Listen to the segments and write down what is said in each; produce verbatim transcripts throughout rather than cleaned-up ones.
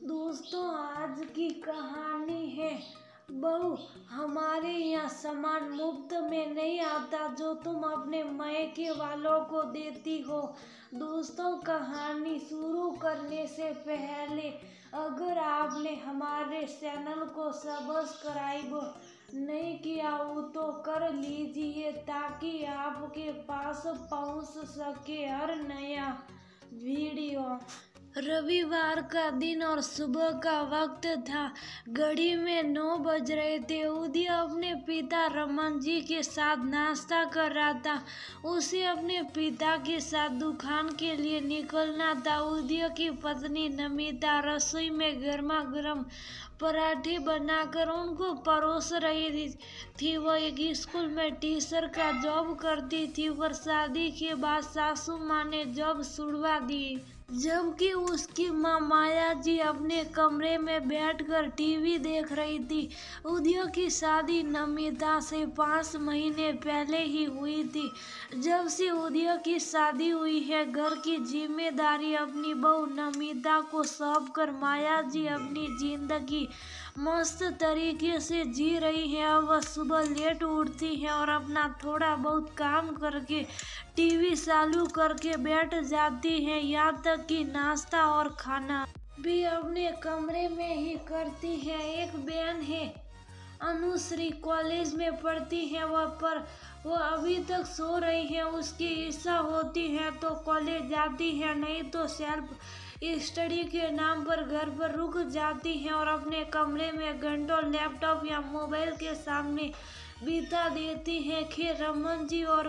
दोस्तों, आज की कहानी है बहू। हमारे यहाँ सामान मुफ्त में नहीं आता जो तुम अपने मायके वालों को देती हो। दोस्तों, कहानी शुरू करने से पहले अगर आपने हमारे चैनल को सब्सक्राइब नहीं किया हो तो कर लीजिए ताकि आपके पास पहुंच सके हर नया वीडियो। रविवार का दिन और सुबह का वक्त था। घड़ी में नौ बज रहे थे। उदय अपने पिता रमन जी के साथ नाश्ता कर रहा था। उसे अपने पिता के साथ दुकान के लिए निकलना था। उदय की पत्नी नमिता रसोई में गर्मा गर्म पराठे बनाकर उनको परोस रही थी। वो एक स्कूल में टीचर का जॉब करती थी, पर शादी के बाद सासू माँ ने जॉब छुड़वा दी। जबकि उसकी माँ माया जी अपने कमरे में बैठकर टीवी देख रही थी। उदय की शादी नमिता से पाँच महीने पहले ही हुई थी। जब से उदय की शादी हुई है, घर की जिम्मेदारी अपनी बहू नमिता को सौंप कर माया जी अपनी जिंदगी मस्त तरीके से जी रही है। अब वह सुबह लेट उठती है और अपना थोड़ा बहुत काम करके टीवी चालू करके बैठ जाती है। यहाँ तक कि नाश्ता और खाना भी अपने कमरे में ही करती है। एक बहन है अनुश्री, कॉलेज में पढ़ती है वह, पर वो अभी तक सो रही है। उसकी इच्छा होती है तो कॉलेज जाती है, नहीं तो सेल्फ स्टडी के नाम पर घर पर रुक जाती है और अपने कमरे में घंटों लैपटॉप या मोबाइल के सामने बिता देती है। खैर, रमन जी और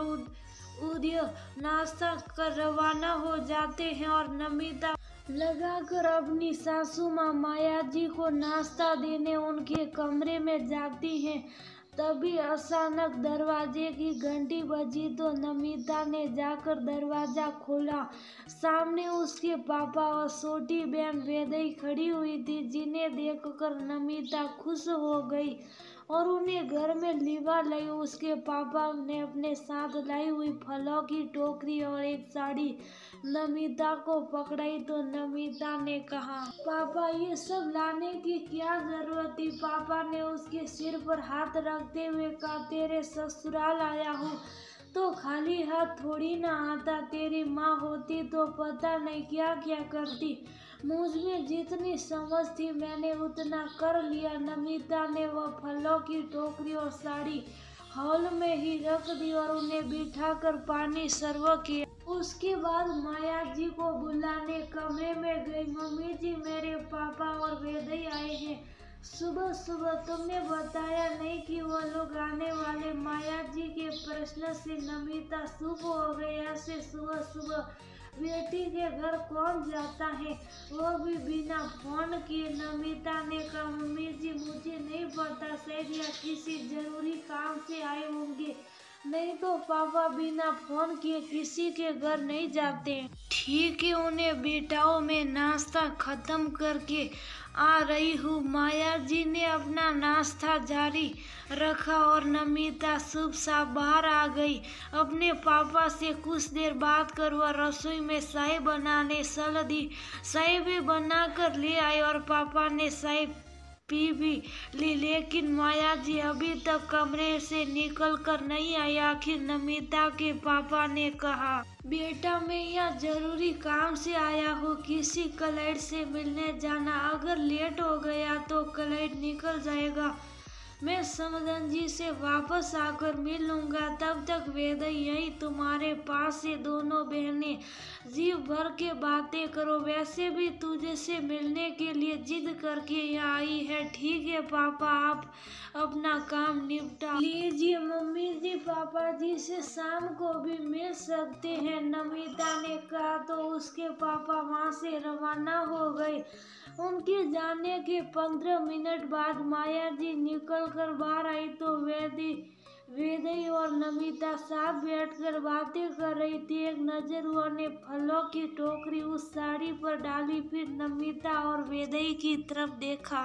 उदय नाश्ता कर रवाना हो जाते हैं और नमिता लगाकर अपनी सासू माँ माया जी को नाश्ता देने उनके कमरे में जाती है। तभी अचानक दरवाजे की घंटी बजी तो नमिता ने जाकर दरवाजा खोला। सामने उसके पापा और छोटी बहन वेदई खड़ी हुई थी, जिन्हें देखकर नमिता खुश हो गई और उन्हें घर में लिवा लाई। उसके पापा ने अपने साथ लाई हुई फलों की टोकरी और एक साड़ी नमिता को पकड़ाई तो नमिता ने कहा, पापा ये सब लाने की क्या जरूरत थी। पापा ने उसके सिर पर हाथ रखते हुए कहा, तेरे ससुराल आया हूँ तो खाली हाथ थोड़ी ना आता। तेरी माँ होती तो पता नहीं क्या क्या करती। मुझ में जितनी समझ थी मैंने उतना कर लिया। नमिता ने वह फलों की टोकरी और साड़ी हॉल में ही रख दी और उन्हें बिठाकर पानी सर्व किया। उसके बाद माया जी को बुलाने कमरे में गई। मम्मी जी, मेरे पापा और वेदई आए हैं। सुबह सुबह तुमने बताया नहीं कि वो लोग आने वाले। माया जी के प्रश्न से नमिता चुप हो गई। ऐसे सुबह सुबह बेटी के घर कौन जाता है, वो भी बिना फोन किए। नमिता ने कहा, मम्मी जी मुझे नहीं पता, शायद या किसी जरूरी काम से आए होंगे, नहीं तो पापा बिना फोन किए किसी के घर नहीं जाते। ठीक है, उन्हें बिठाओ, मैं नाश्ता खत्म करके आ रही हूँ। माया जी ने अपना नाश्ता जारी रखा और नमिता चुप चाप बाहर आ गई। अपने पापा से कुछ देर बात कर वह रसोई में चाय बनाने चल दी। चाय भी बना कर ले आई और पापा ने चाय पी भी ली, लेकिन माया जी अभी तक कमरे से निकल कर नहीं आई। आखिर नमिता के पापा ने कहा, बेटा मैं यहाँ जरूरी काम से आया हूँ, किसी क्लाइंट से मिलने जाना। अगर लेट हो गया तो क्लाइंट निकल जाएगा। मैं समधन जी से वापस आकर मिल लूंगा। तब तक वेदई यही तुम्हारे पास से दोनों बहनें जीव भर के बातें करो। वैसे भी तुझे से मिलने के लिए जिद करके यहाँ आई है। ठीक है पापा, आप अपना काम निपटा लीजिए। मम्मी जी पापा जी से शाम को भी मिल सकते हैं, नमिता ने कहा तो उसके पापा वहाँ से रवाना हो गए। उनके जाने के पंद्रह मिनट बाद माया जी निकल कर बाहर आई तो वेदी वेदई और नमिता साथ बैठकर बातें कर रही थी। एक नजर उन्होंने फलों की टोकरी उस साड़ी पर डाली, फिर नमिता और वेदई की तरफ देखा।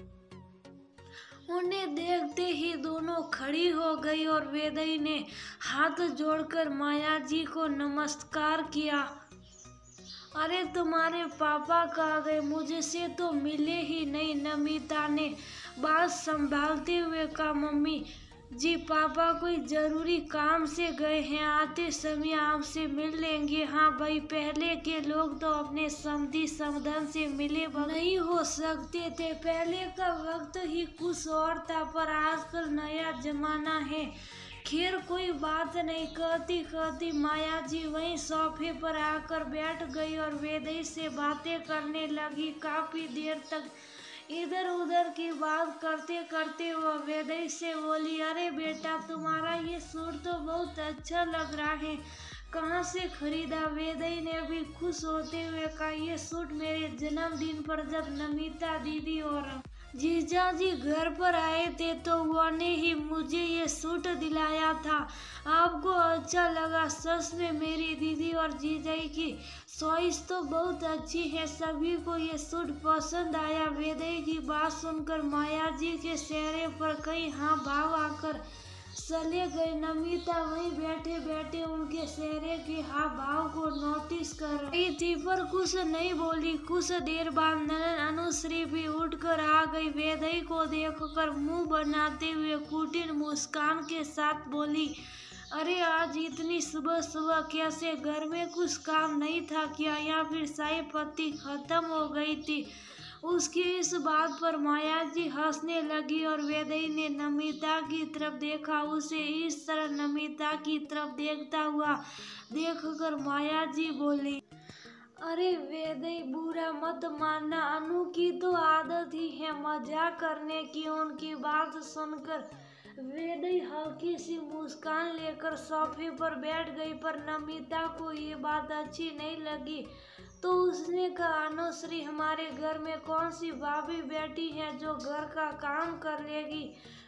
उन्हें देखते ही दोनों खड़ी हो गई और वेदई ने हाथ जोड़कर माया जी को नमस्कार किया। अरे तुम्हारे पापा कहाँ गए, मुझे से तो मिले ही नहीं। नमिता ने बात संभालते हुए कहा। मम्मी जी पापा कोई जरूरी काम से गए हैं, आते समय आपसे मिल लेंगे। हाँ भाई, पहले के लोग तो अपने समधी समधन से मिले नहीं हो सकते थे। पहले का वक्त ही कुछ और था, पर आजकल नया जमाना है। खैर कोई बात नहीं। कहती कहती माया जी वहीं सोफे पर आकर बैठ गई और वेदई से बातें करने लगी। काफी देर तक इधर उधर की बात करते करते वो वेदई से बोली, अरे बेटा तुम्हारा ये सूट तो बहुत अच्छा लग रहा है, कहाँ से खरीदा? वेदई ने भी खुश होते हुए कहा, ये सूट मेरे जन्मदिन पर जब नमिता दीदी और जीजा जी घर पर आए थे तो उन्होंने ही मुझे ये सूट दिलाया था। आपको अच्छा लगा? सच में मेरी दीदी और जीजाई की चॉइस तो बहुत अच्छी है, सभी को ये सूट पसंद आया। वेदई की बात सुनकर माया जी के चेहरे पर कई हाँ भाव आकर चले गए। नमिता वहीं बैठे बैठे उनके चेहरे के हाव भाव को नोटिस कर रही थी, पर कुछ नहीं बोली। कुछ देर बाद ननद अनुश्री भी उठकर आ गई। वेदई को देखकर मुंह बनाते हुए कुटिल मुस्कान के साथ बोली, अरे आज इतनी सुबह सुबह कैसे? घर में कुछ काम नहीं था क्या, या फिर चाय पत्ती खत्म हो गई थी? उसकी इस बात पर माया जी हंसने लगी और वेदई ने नमिता की तरफ देखा। उसे इस तरह नमिता की तरफ देखता हुआ देखकर माया जी बोली, अरे वेदई बुरा मत मानना, अनु की तो आदत ही है मजाक करने की। उनकी बात सुनकर वेदई हल्की सी मुस्कान लेकर सोफे पर बैठ गई, पर नमिता को ये बात अच्छी नहीं लगी तो उसने कहा, अनुश्री हमारे घर में कौन सी भाभी बैठी है जो घर का काम कर लेगी?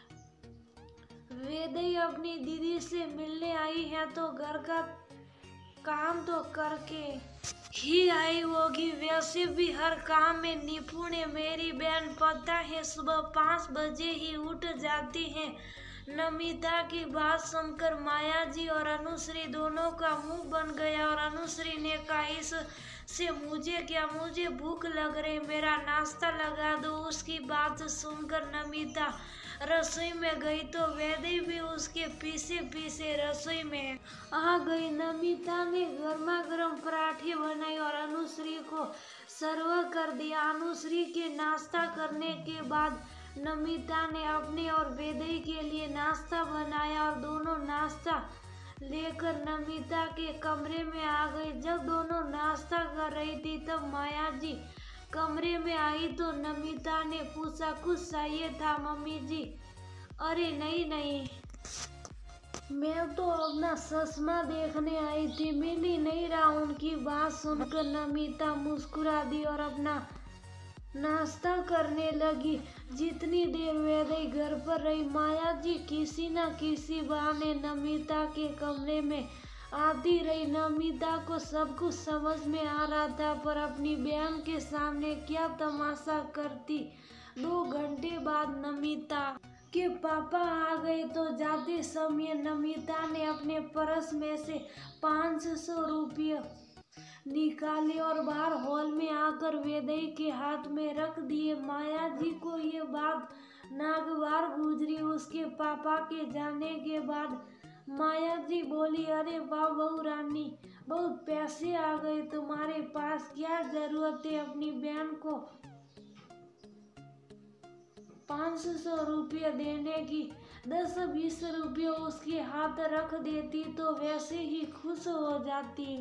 वेदई अपनी दीदी से मिलने आई है तो घर का काम तो करके ही आई होगी। वैसे भी हर काम में निपुण है मेरी बहन, पता है सुबह पाँच बजे ही उठ जाती है। नमिता की बात सुनकर माया जी और अनुश्री दोनों का मुंह बन गया और अनुश्री ने कहा, इस से मुझे क्या, मुझे भूख लग रही, मेरा नाश्ता लगा दो। उसकी बात सुनकर नमिता रसोई में गई तो वेदई भी उसके पीछे पीछे रसोई में आ गई। नमिता ने गर्मा गर्म पराठे बनाई और अनुश्री को सर्व कर दिया। अनुश्री के नाश्ता करने के बाद नमिता ने अपने और वेदई के लिए नाश्ता बनाया और दोनों नाश्ता लेकर नमिता के कमरे में आ गई। जब दोनों नाश्ता कर रही थी तब माया जी कमरे में आई तो नमिता ने पूछा, कुछ चाहिए था मम्मी जी? अरे नहीं नहीं, मैं तो अपना चश्मा देखने आई थी, मिल ही नहीं रहा। उनकी बात सुनकर नमिता मुस्कुरा दी और अपना नाश्ता करने लगी। जितनी देर वेदई घर पर रही, माया जी किसी न किसी बहाने नमिता के कमरे में आती रही। नमिता को सब कुछ समझ में आ रहा था, पर अपनी बहन के सामने क्या तमाशा करती। दो घंटे बाद नमिता के पापा आ गए तो जाते समय नमिता ने अपने पर्स में से पाँच सौ रुपये निकाले और बाहर हॉल में आकर वेदई के हाथ में रख दिए। माया जी को ये बात नागवार गुजरी। उसके पापा के जाने के बाद माया जी बोली, अरे वाह बहू रानी, बहुत पैसे आ गए तुम्हारे पास, क्या जरूरत है अपनी बहन को पाँच सौ रुपये देने की? दस बीस रुपये उसके हाथ रख देती तो वैसे ही खुश हो जाती।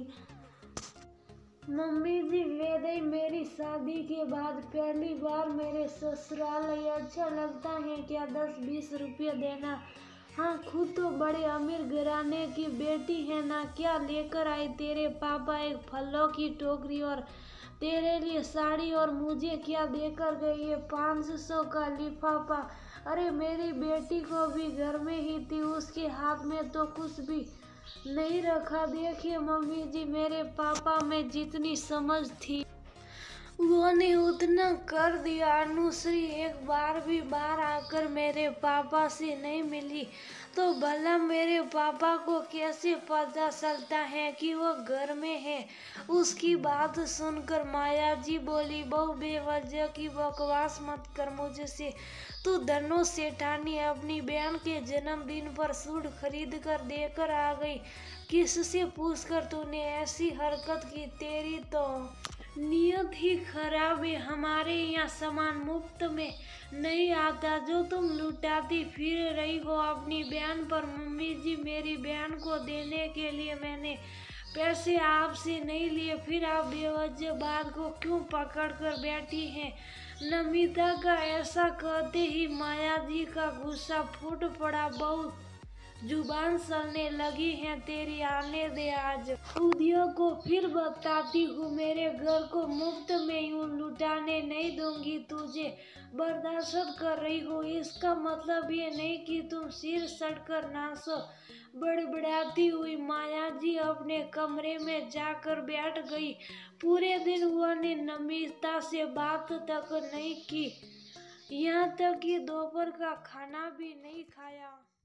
मम्मी जी वेदई मेरी शादी के बाद पहली बार मेरे ससुराल आई, अच्छा लगता है क्या दस बीस रुपये देना? हाँ, खुद तो बड़े अमीर घराने की बेटी है ना। क्या लेकर आई तेरे पापा? एक फलों की टोकरी और तेरे लिए साड़ी, और मुझे क्या देकर गए? ये पाँच सौ का लिफाफा। अरे मेरी बेटी को भी घर में ही थी, उसके हाथ में तो कुछ भी नहीं रखा। देखिए मम्मी जी, मेरे पापा में जितनी समझ थी उन्होंने उतना कर दिया। अनुश्री एक बार भी बाहर आकर मेरे पापा से नहीं मिली तो भला मेरे पापा को कैसे पता चलता है कि वो घर में है। उसकी बात सुनकर माया जी बोली, बहु बेवजह की बकवास मत कर मुझसे। तू धनो सेठानी अपनी बहन के जन्मदिन पर सूट खरीद कर देकर आ गई। किससे पूछकर तूने ऐसी हरकत की? तेरी तो नियत ही खराब है। हमारे यहाँ सामान मुफ्त में नहीं आता जो तुम लुटाती फिर रही हो अपनी बहन पर। मम्मी जी, मेरी बहन को देने के लिए मैंने पैसे आपसे नहीं लिए, फिर आप बेवजह बात को क्यों पकड़ कर बैठी हैं? नमिता का ऐसा कहते ही माया जी का गुस्सा फूट पड़ा। बहुत जुबान चलने लगी है तेरी, आने दे आज उदिया को फिर बताती हूँ। मेरे घर को मुफ्त में यूं लुटाने नहीं दूंगी। तुझे बर्दाश्त कर रही हो इसका मतलब ये नहीं कि तुम सिर सड़कर नाचो। बड़बड़ाती हुई माया जी अपने कमरे में जाकर बैठ गई। पूरे दिन उन्होंने नमिता से बात तक नहीं की, यहाँ तक कि दोपहर का खाना भी नहीं खाया।